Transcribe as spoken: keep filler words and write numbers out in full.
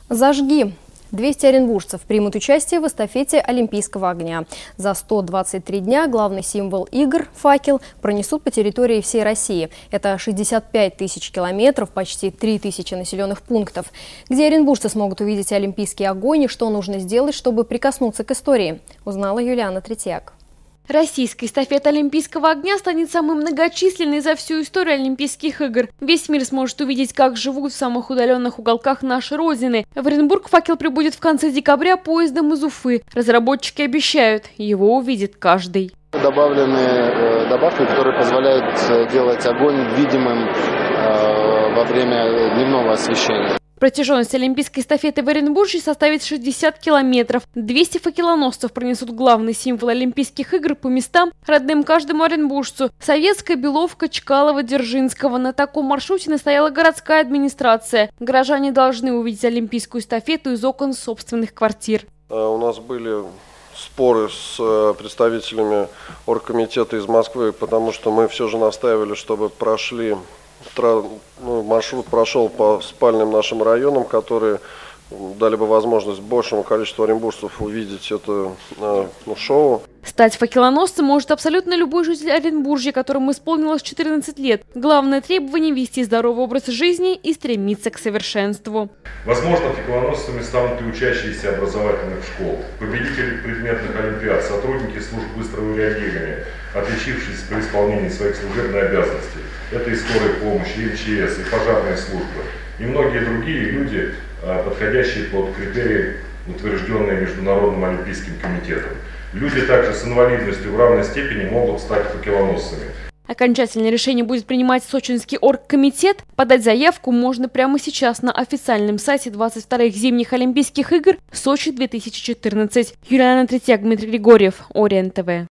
Зажги! двести оренбуржцев примут участие в эстафете Олимпийского огня. За сто двадцать три дня главный символ игр – факел – пронесут по территории всей России. Это шестьдесят пять тысяч километров, почти три тысячи населенных пунктов. Где оренбуржцы смогут увидеть олимпийский огонь и что нужно сделать, чтобы прикоснуться к истории, узнала Юлиана Третьяк. Российская эстафета Олимпийского огня станет самой многочисленной за всю историю Олимпийских игр. Весь мир сможет увидеть, как живут в самых удаленных уголках нашей Родины. В Оренбург факел прибудет в конце декабря поездом из Уфы. Разработчики обещают, его увидит каждый. Добавлены добавки, которые позволяют делать огонь видимым во время дневного освещения. Протяженность олимпийской эстафеты в Оренбурге составит шестьдесят километров. двести факелоносцев пронесут главный символ Олимпийских игр по местам, родным каждому оренбуржцу. Советская, Беловка, Чкалова, Дзержинского. На таком маршруте настояла городская администрация. Горожане должны увидеть олимпийскую эстафету из окон собственных квартир. У нас были споры с представителями оргкомитета из Москвы, потому что мы все же настаивали, чтобы прошли... Ну, маршрут прошел по спальным нашим районам, которые дали бы возможность большему количеству оренбуржцев увидеть это ну, шоу. Стать факелоносцем может абсолютно любой житель Оренбуржья, которому исполнилось четырнадцать лет. Главное требование – вести здоровый образ жизни и стремиться к совершенству. Возможно, факелоносцами станут и учащиеся образовательных школ, победители предметных олимпиад, сотрудники служб быстрого реагирования, отличившиеся при исполнении своих служебных обязанностей. Это и скорая помощь, и эм че эс, и пожарные службы, и многие другие люди, подходящие под критерии, утвержденные Международным олимпийским комитетом. Люди также с инвалидностью в равной степени могут стать факелоносцами. Окончательное решение будет принимать Сочинский оргкомитет. Подать заявку можно прямо сейчас на официальном сайте двадцать вторых зимних Олимпийских игр Сочи две тысячи четырнадцать. Юлиана Третьяк, Дмитрий Григорьев, Ориент ТВ.